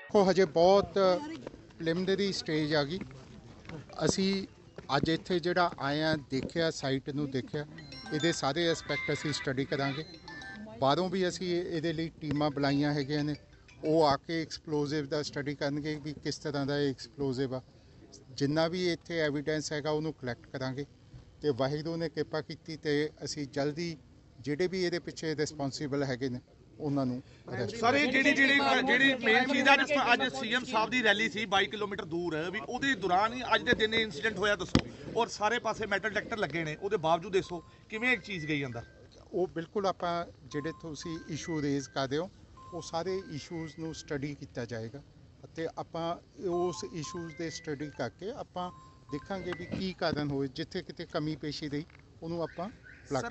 देखो हजे बहुत प्रिलिमिनरी स्टेज आ गई। असी अज इत्थे जिहड़ा आए हैं देखिया साइट नूं देखिया इहदे सारे एस्पैक्ट असी स्टडी करांगे। बाहरों भी असी इहदे लई टीमां बुलाईआं हैगीआं ने ਉਹ आ के एक्सप्लोजिव ਦਾ स्टडी ਕਰਨਗੇ ਵੀ किस तरह ਦਾ एक्सप्लोजिव आ। जिन्ना भी ਇੱਥੇ एविडेंस हैगा ਉਹਨੂੰ कलैक्ट करांगे ਤੇ ਵਾਹਿਗੁਰੂ ਨੇ ਕਿਰਪਾ ਕੀਤੀ ਤੇ ਅਸੀਂ ਜਲਦੀ ਜਿਹੜੇ ਵੀ ਇਹਦੇ ਪਿੱਛੇ ਰਿਸਪੌਂਸੀਬਲ ਹੈਗੇ ਨੇ ਉਹਨਾਂ ਨੂੰ ਸਰ ਇਹ ਜਿਹੜੀ ਮੇਨ ਚੀਜ਼ ਅੱਜ ਸੀਐਮ ਸਾਹਿਬ ਦੀ ਰੈਲੀ ਸੀ 22 ਕਿਲੋਮੀਟਰ ਦੂਰ ਵੀ ਉਹਦੇ ਦੌਰਾਨ ਹੀ ਅੱਜ ਦੇ ਦਿਨ ਇੰਸੀਡੈਂਟ ਹੋਇਆ ਦੱਸੋ ਔਰ ਸਾਰੇ ਪਾਸੇ ਮੈਟਲ ਡਿਟੈਕਟਰ ਲੱਗੇ ਨੇ ਉਹਦੇ ਬਾਵਜੂਦ ਦੱਸੋ ਕਿਵੇਂ ਇੱਕ ਚੀਜ਼ ਗਈ ਅੰਦਰ। ਉਹ ਬਿਲਕੁਲ ਆਪਾਂ ਜਿਹੜੇ ਤੁਸੀਂ ਇਸ਼ੂ ਰੇਜ਼ ਕਰਦੇ ਹੋ ਉਹ ਸਾਰੇ ਇਸ਼ੂਜ਼ ਨੂੰ ਸਟੱਡੀ ਕੀਤਾ ਜਾਏਗਾ ਅਤੇ ਆਪਾਂ ਉਸ ਇਸ਼ੂਜ਼ ਦੇ ਸਟੱਡੀ ਕਰਕੇ ਆਪਾਂ ਦੇਖਾਂਗੇ ਵੀ ਕੀ ਕਾਰਨ ਹੋਏ ਜਿੱਥੇ ਕਿਤੇ ਕਮੀ ਪੇਸ਼ੀ ਰਹੀ ਉਹਨੂੰ ਆਪਾਂ ਪਲੱਗ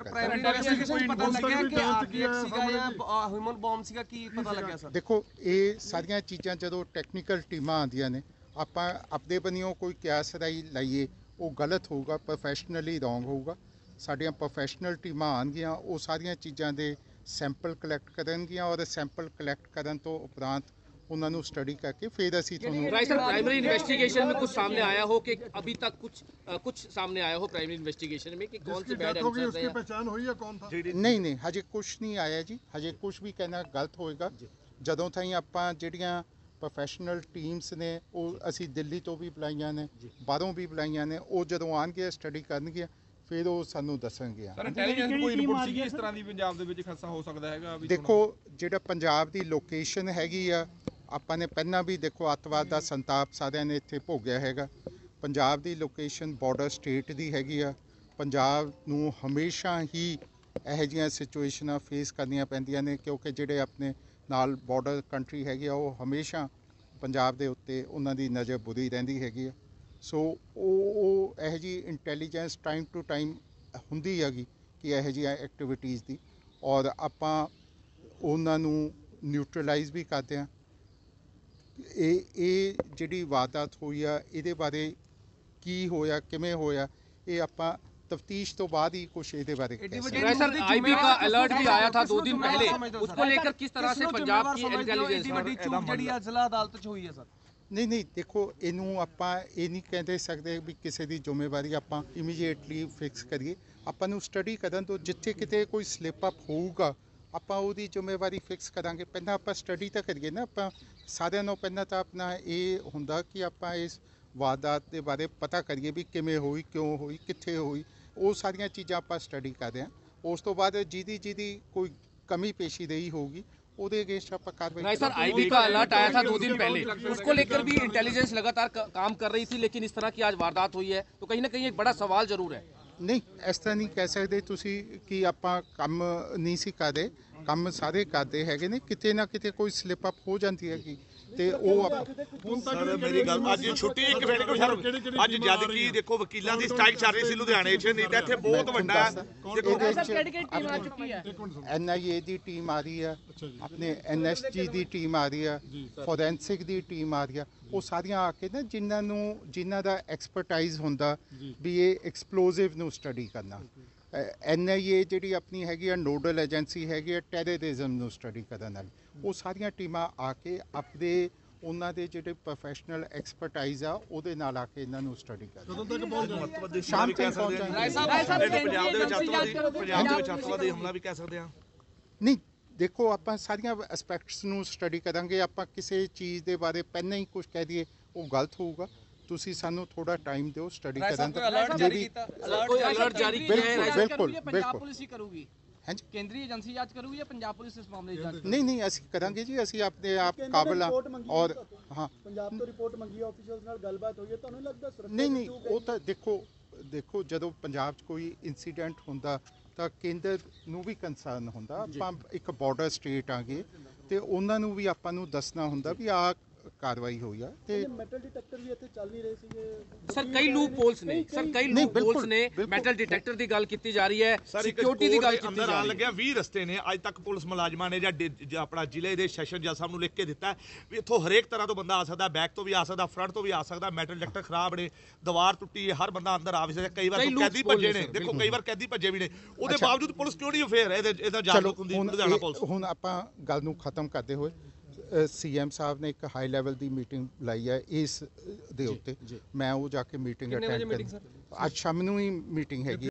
ਕਰਾਂਗੇ। ਦੇਖੋ ਇਹ ਸਾਰੀਆਂ ਚੀਜ਼ਾਂ ਜਦੋਂ ਟੈਕਨੀਕਲ ਟੀਮਾਂ ਆਉਂਦੀਆਂ ਨੇ ਆਪਾਂ ਆਪਦੇ ਬੰਨਿਓ ਕੋਈ ਕਿਆਸ ਰਾਈ ਲਾਈਏ ਉਹ ਗਲਤ ਹੋਊਗਾ, ਪ੍ਰੋਫੈਸ਼ਨਲੀ ਰੋਂਗ ਹੋਊਗਾ। ਸਾਡੀਆਂ ਪ੍ਰੋਫੈਸ਼ਨਲ ਟੀਮਾਂ ਆਉਣਗੀਆਂ ਉਹ ਸਾਰੀਆਂ ਚੀਜ਼ਾਂ ਦੇ सैंपल कलैक्ट करनगियां और सैंपल कलैक्ट करन तो उपरांत उन्होंने स्टडी करके फिर असी प्राइमरी इन्वेस्टिगेशन में कुछ सामने आया हो कि अभी तक कुछ सामने आया हो प्राइमरी इन्वेस्टिगेशन में कि कौन से बैड उसकी पहचान हुई है कौन था? नहीं हजे कुछ नहीं आया जी, हजे कुछ भी कहना गलत होएगा। जदों ताईं आपां जिहड़ियां प्रोफैशनल टीम्स ने ਉਹ ਅਸੀਂ ਦਿੱਲੀ ਤੋਂ ਵੀ ਬੁਲਾਈਆਂ ਨੇ ਬਾਹਰੋਂ ਵੀ ਬੁਲਾਈਆਂ ਨੇ ਉਹ ਜਦੋਂ ਆਉਣਗੇ ਸਟੱਡੀ ਕਰਨਗੇ ਫਿਰ ਉਹ ਸਾਨੂੰ ਦੱਸਣਗੇ। ਸਰ ਇੰਟੈਲੀਜੈਂਸ ਕੋਈ ਰਿਪੋਰਟ ਸੀ ਕਿ ਇਸ ਤਰ੍ਹਾਂ ਦੀ ਪੰਜਾਬ ਦੇ ਵਿੱਚ ਖਦਸ਼ਾ ਹੋ ਸਕਦਾ ਹੈਗਾ? ਦੇਖੋ ਜਿਹੜਾ ਪੰਜਾਬ ਦੀ ਲੋਕੇਸ਼ਨ ਹੈਗੀ ਆ ਆਪਾਂ ਨੇ ਪਹਿਲਾਂ ਵੀ ਦੇਖੋ ਅੱਤਵਾਦ ਦਾ ਸੰਤਾਪ ਸਾਰਿਆਂ ਨੇ ਇੱਥੇ ਭੋਗਿਆ ਹੈਗਾ। ਪੰਜਾਬ ਦੀ ਲੋਕੇਸ਼ਨ ਬਾਰਡਰ ਸਟੇਟ ਦੀ ਹੈਗੀ ਆ। ਪੰਜਾਬ ਨੂੰ ਹਮੇਸ਼ਾ ਹੀ ਇਹੋ ਜਿਹੀਆਂ ਸਿਚੁਏਸ਼ਨਾਂ ਫੇਸ ਕਰਨੀਆਂ ਪੈਂਦੀਆਂ ਨੇ ਕਿਉਂਕਿ ਜਿਹੜੇ ਆਪਣੇ ਨਾਲ ਬਾਰਡਰ ਕੰਟਰੀ ਹੈਗੀ ਆ ਉਹ ਹਮੇਸ਼ਾ ਪੰਜਾਬ ਦੇ ਉੱਤੇ ਉਹਨਾਂ ਦੀ ਨਜ਼ਰ ਬੁਰੀ ਰਹਿੰਦੀ ਹੈਗੀ ਆ। ਸੋ ਉਹ ਇਹੋ ਜਿਹੀ ਇੰਟੈਲੀਜੈਂਸ ਟਾਈਮ ਟੂ ਟਾਈਮ ਹੁੰਦੀ ਹੈਗੀ ਕਿ ਇਹੋ ਜਿਹੀਆਂ ਐਕਟੀਵਿਟੀਜ਼ ਦੀ ਔਰ ਆਪਾਂ ਉਹਨਾਂ ਨੂੰ ਨਿਊਟਰਲਾਈਜ਼ ਵੀ ਕਰਦੇ ਹਾਂ। ਇਹ ਜਿਹੜੀ ਵਾਰਦਾਤ ਹੋਈ ਆ ਇਹਦੇ ਬਾਰੇ ਕੀ ਹੋਇਆ ਕਿਵੇਂ ਹੋਇਆ ਇਹ ਆਪਾਂ तफ्तीश तो बाद ही कुछ इसके बारे सर आईबी का अलर्ट भी आया था 2 दिन पहले, उसको लेकर किस तरह से पंजाब की इंटेलिजेंस जिला अदालत च हुई है सर? नहीं देखो इनू आप नहीं कह सकते भी किसी की जिम्मेवारी आप इमीजिएटली फिक्स करिए। आपू स्टडी करन तो जिथे किते कोई स्लिप अप होगा आप जिम्मेवारी फिक्स करांगे। पहला आप स्टडी तो करिए ना, आप सारिਆਂ ਨੂੰ पहला तो अपना ये होंदा कि आप इस वारदात के बारे पता करिए भी किमें होई क्यों होई कित्थे होई ਉਹ ਸਾਰੀਆਂ ਚੀਜ਼ਾਂ ਆਪਾਂ ਸਟੱਡੀ ਕਰਦੇ ਹਾਂ। ਉਸ ਤੋਂ ਬਾਅਦ ਜਿਹਦੀ ਕੋਈ ਕਮੀ ਪੇਸ਼ੀ ਰਹੀ होगी ਉਹਦੇ अगेंस्ट ਆਪਾਂ कार्रवाई। सर आईबी का अलर्ट आया था 2 दिन पहले, उसको लेकर भी इंटेलिजेंस लगातार काम कर रही थी लेकिन इस तरह की आज वारदात हुई है तो कहीं ना कहीं एक बड़ा सवाल जरूर है। नहीं इस तरह नहीं कह सकते तुसी कि ਆਪਾਂ ਕੰਮ नहीं ਸੀ ਕਰਦੇ, ਕੰਮ ਸਾਰੇ ਕਰਦੇ ਹੈਗੇ ਨੇ। ਕਿਤੇ ਨਾ ਕਿਤੇ ਕੋਈ ਸਲਿਪ ਅਪ ਹੋ ਜਾਂਦੀ ਹੈਗੀ ਤੇ ਉਹ ਸਰ ਮੇਰੀ ਗੱਲ ਅੱਜ ਛੁੱਟੀ ਇੱਕ ਮਿੰਟ ਕੋਈ ਸਰ ਅੱਜ ਜਦ ਕੀ ਦੇਖੋ ਵਕੀਲਾਂ ਦੀ ਸਟ੍ਰਾਈਕ ਚੱਲ ਰਹੀ ਸੀ ਲੁਧਿਆਣੇ 'ਚ ਨਹੀਂ ਤਾਂ ਇੱਥੇ ਬਹੁਤ ਵੱਡਾ ਦੇਖੋ NIA ਦੀ ਟੀਮ ਆ ਰਹੀ ਹੈ, ਆਪਣੇ NSG ਦੀ ਟੀਮ ਆ ਰਹੀ ਹੈ, ਫੋਰੈਂਸਿਕ ਦੀ ਟੀਮ ਆ ਰਹੀ ਹੈ। ਉਹ ਸਾਰੀਆਂ ਆ ਕੇ ਨਾ ਜਿਨ੍ਹਾਂ ਦਾ ਐਕਸਪਰਟਾਈਜ਼ ਹੁੰਦਾ ਵੀ ਇਹ ਐਕਸਪਲੋਸਿਵ ਨੂੰ ਸਟੱਡੀ ਕਰਨਾ। NIA ਜਿਹੜੀ ਆਪਣੀ ਹੈਗੀ ਆ ਨੋਡਲ ਏਜੰਸੀ ਹੈਗੀ ਆ ਟੈਰਰਿਜ਼ਮ ਨੂੰ ਸਟੱਡੀ ਕਰਨ ਵਾਲੀ, ਉਹ ਸਾਰੀਆਂ ਟੀਮਾਂ ਆ ਕੇ ਆਪਣੇ ਉਹਨਾਂ ਦੇ ਜਿਹੜੇ ਪ੍ਰੋਫੈਸ਼ਨਲ ਐਕਸਪਰਟਾਈਜ਼ ਆ ਉਹਦੇ ਨਾਲ ਆ ਕੇ ਇਹਨਾਂ ਨੂੰ ਸਟੱਡੀ ਕਰਦੇ। ਸ਼ਾਮ ਤੱਕ ਪੰਜਾਬ ਦੇ ਵਿੱਚ ਅੱਤਵਾਦੀ ਹਮਲਾ ਵੀ ਕਹਿ ਸਕਦੇ ਆ। ਨਹੀਂ ਦੇਖੋ ਆਪਾਂ ਸਾਰੀਆਂ ਐਸਪੈਕਟਸ ਨੂੰ ਸਟੱਡੀ ਕਰਾਂਗੇ। ਆਪਾਂ ਕਿਸੇ ਚੀਜ਼ ਦੇ ਬਾਰੇ ਪਹਿਲਾਂ ਹੀ ਕੁਝ ਕਹਿ ਦਈਏ ਉਹ ਗਲਤ ਹੋਊਗਾ। ਤੁਸੀਂ ਸਾਨੂੰ ਥੋੜਾ ਟਾਈਮ ਦਿਓ ਸਟੱਡੀ ਕਰਨ ਦਾ। ਕੋਈ ਅਲਰਟ ਜਾਰੀ ਕੀਤਾ ਹੈ? ਬਿਲकुल ਪੰਜਾਬ ਪੁਲਿਸ ਹੀ ਕਰੂਗੀ, ਹਾਂਜੀ ਕੇਂਦਰੀ ਏਜੰਸੀ ਜਾਂਚ ਕਰੂਗੀ ਜਾਂ ਪੰਜਾਬ ਪੁਲਿਸ ਇਸ ਮਾਮਲੇ ਦੀ ਜਾਂਚ? ਨਹੀਂ ਅਸੀਂ ਕਰਾਂਗੇ ਜੀ, ਅਸੀਂ ਆਪਣੇ ਆਪ ਕਾਬਲ ਹਾਂ। ਔਰ ਹਾਂ ਪੰਜਾਬ ਤੋਂ ਰਿਪੋਰਟ ਮੰਗੀ ਹੈ, ਆਫੀਸ਼ੀਅਲਸ ਨਾਲ ਗੱਲਬਾਤ ਹੋਈ ਹੈ, ਤੁਹਾਨੂੰ ਲੱਗਦਾ ਸੁਰੱਖਿਆ? ਨਹੀਂ ਉਹ ਤਾਂ ਦੇਖੋ ਜਦੋਂ ਪੰਜਾਬ 'ਚ ਕੋਈ ਇਨਸੀਡੈਂਟ ਹੁੰਦਾ ਤਾਂ ਕੇਂਦਰ ਨੂੰ ਵੀ ਕੰਸਰਨ ਹੁੰਦਾ। ਆਪਾਂ ਇੱਕ ਬਾਰਡਰ ਸਟੇਟ ਆ ਗਏ ਤੇ ਉਹਨਾਂ ਨੂੰ ਵੀ ਆਪਾਂ ਨੂੰ ਦੱਸਣਾ ਹੁੰਦਾ ਵੀ ਆਹ कार्रवाई हुई है ते मेटल डिटेक्टर भी इत्थे चल नहीं रहे सी सर। कई लूप होल्स ने मेटल डिटेक्टर ਦੀ ਗੱਲ ਕੀਤੀ ਜਾ ਰਹੀ ਹੈ, ਸਿਕਿਉਰਿਟੀ ਦੀ ਗੱਲ ਕੀਤੀ ਜਾ ਰਹੀ ਹੈ। ਲੱਗਿਆ 20 ਰਸਤੇ ਨੇ ਅੱਜ ਤੱਕ ਪੁਲਿਸ ਮੁਲਾਜ਼ਮਾਂ ਨੇ ਜਾਂ ਆਪਣਾ ਜ਼ਿਲ੍ਹੇ ਦੇ ਸੈਸ਼ਨ ਜੱਜ ਸਾਹਿਬ ਨੂੰ ਲਿਖ ਕੇ ਦਿੱਤਾ ਵੀ ਇੱਥੋਂ ਹਰੇਕ ਤਰ੍ਹਾਂ ਤੋਂ ਬੰਦਾ ਆ ਸਕਦਾ, ਬੈਕ ਤੋਂ ਵੀ ਆ ਸਕਦਾ, ਫਰੰਟ ਤੋਂ ਵੀ ਆ ਸਕਦਾ। ਮੈਟਲ ਡਿਟੈਕਟਰ ਖਰਾਬ ਨੇ, ਦੀਵਾਰ ਟੁੱਟੀ ਹੈ, ਹਰ ਬੰਦਾ ਅੰਦਰ ਆ ਵੀ ਸਕਦਾ। ਕਈ ਵਾਰ ਕੈਦੀ ਭੱਜੇ ਨੇ, ਦੇਖੋ ਕਈ ਵਾਰ ਕੈਦੀ ਭੱਜੇ ਵੀ ਨੇ, ਉਹਦੇ ਬਾਵਜੂਦ ਪੁਲਿਸ ਕਿਉਂ ਨਹੀਂ ਫੇਰ ਇਹਦਾ ਜਾਗਰੂਕ ਹੁੰਦੀ ਲੁਧਿਆਣਾ ਪੁਲਿਸ? ਹੁਣ ਆਪਾਂ ਗੱਲ ਨੂੰ ਖਤਮ ਕਰਦੇ ਹੋਏ ਸੀਐਮ ਸਾਹਿਬ ਨੇ ਇੱਕ ਹਾਈ ਲੈਵਲ ਦੀ ਮੀਟਿੰਗ ਬੁਲਾਈ ਹੈ ਇਸ ਦੇ ਉੱਤੇ। ਮੈਂ ਉਹ ਜਾ ਕੇ ਮੀਟਿੰਗ ਅਟੈਂਡ ਕਰ ਅੱਜ ਸ਼ਾਮ ਨੂੰ ਹੀ ਮੀਟਿੰਗ ਹੈਗੀ।